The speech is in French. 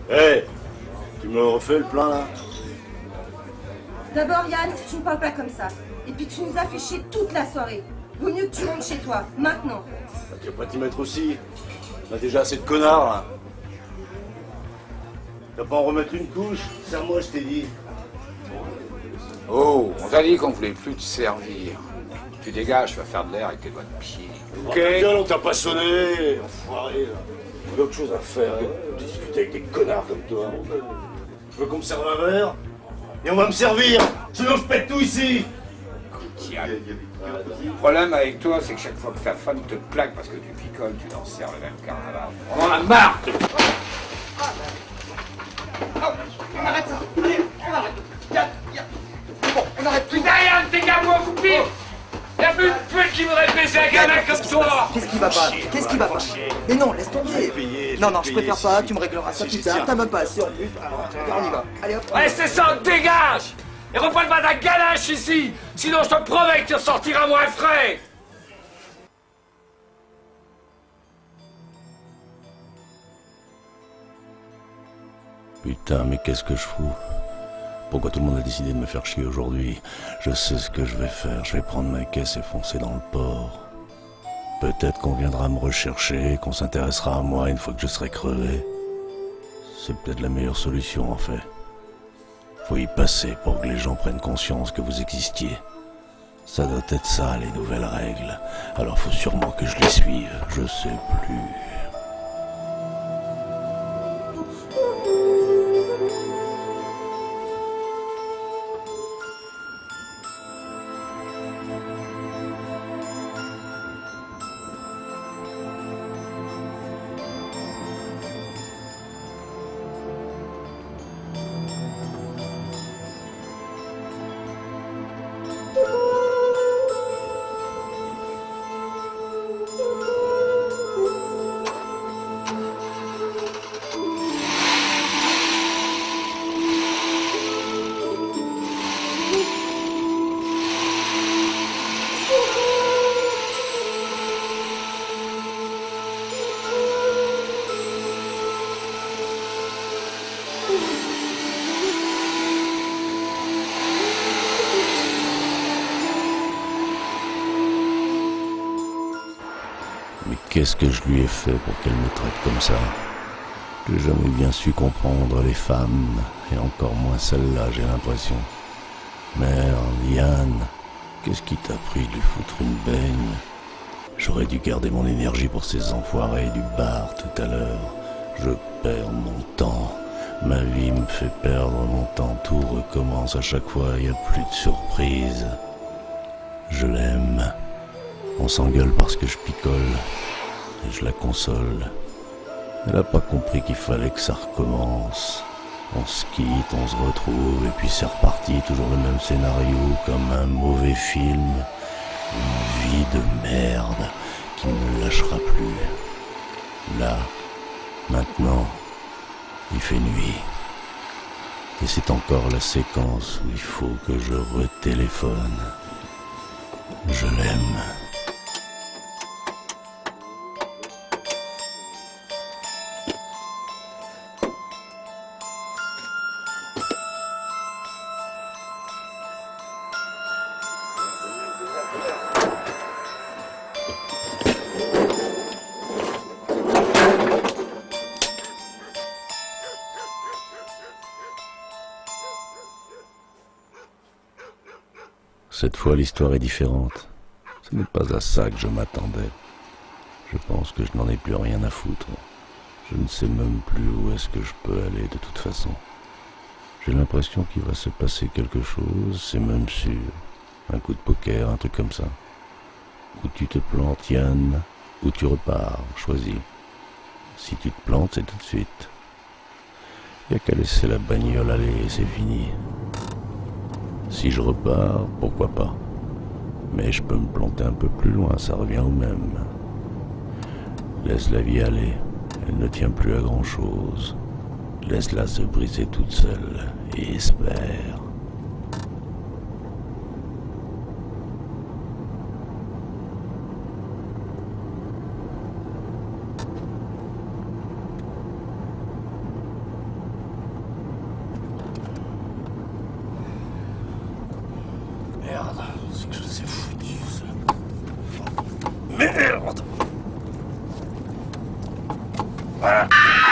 Hé, tu me le refais le plein là? D'abord, Yann, tu ne parles pas comme ça. Et puis tu nous as fait chier toute la soirée. Vaut mieux que tu rentres chez toi, maintenant. Bah, tu vas pas t'y mettre aussi. On a déjà assez de connards là. Tu vas pas en remettre une couche? Serre-moi, je t'ai dit. Oh, on t'a dit qu'on voulait plus te servir. Tu dégages, tu vas faire de l'air avec tes doigts de pied. Ok. Gueule, on t'a pas sonné, enfoiré là. On a autre chose à faire que de discuter avec des connards comme toi. Je veux qu'on me serve un verre, et on va me servir. Sinon je pète tout ici. Tiens. Le problème avec toi, c'est que chaque fois que ta femme te plaque parce que tu picoles, tu t'en sers le même carnaval. On en a marre de... On arrête ça. Allez, on arrête. Bon, on arrête tout. Derrière tes gamins, vous pique. Y'a plus de pute qui voudrait baiser un gamin comme toi. Qu'est-ce qui va pas? Qu'est-ce qui va pas? Mais non, laisse tomber. Non, je préfère pas, tu me régleras ça plus tard. T'as même pas assez en plus. Alors, on y va. Allez hop. Ouais, c'est ça, dégage. Et reprends pas ta ganache ici. Sinon, je te promets que tu ressortiras moins frais. Putain, mais qu'est-ce que je fous? Pourquoi tout le monde a décidé de me faire chier aujourd'hui? Je sais ce que je vais faire, je vais prendre ma caisse et foncer dans le port. Peut-être qu'on viendra me rechercher, qu'on s'intéressera à moi une fois que je serai crevé. C'est peut-être la meilleure solution en fait. Faut y passer pour que les gens prennent conscience que vous existiez. Ça doit être ça, les nouvelles règles. Alors faut sûrement que je les suive, je sais plus. Qu'est-ce que je lui ai fait pour qu'elle me traite comme ça? J'ai jamais bien su comprendre les femmes, et encore moins celle-là, j'ai l'impression. Merde, Yann, qu'est-ce qui t'a pris de lui foutre une baigne? J'aurais dû garder mon énergie pour ces enfoirés du bar tout à l'heure. Je perds mon temps. Ma vie me fait perdre mon temps. Tout recommence à chaque fois, il n'y a plus de surprise. Je l'aime. On s'engueule parce que je picole. Et je la console. Elle a pas compris qu'il fallait que ça recommence. On se quitte, on se retrouve, et puis c'est reparti, toujours le même scénario, comme un mauvais film. Une vie de merde qui ne me lâchera plus. Là, maintenant, il fait nuit. Et c'est encore la séquence où il faut que je retéléphone. Je l'aime. Cette fois, l'histoire est différente. Ce n'est pas à ça que je m'attendais. Je pense que je n'en ai plus rien à foutre. Je ne sais même plus où est-ce que je peux aller de toute façon. J'ai l'impression qu'il va se passer quelque chose, c'est même sûr. Un coup de poker, un truc comme ça. Ou tu te plantes, Yann, ou tu repars, choisis. Si tu te plantes, c'est tout de suite. Il n'y a qu'à laisser la bagnole aller et c'est fini. Si je repars, pourquoi pas. Mais je peux me planter un peu plus loin, ça revient au même. Laisse la vie aller, elle ne tient plus à grand chose. Laisse-la se briser toute seule et espère. Voilà.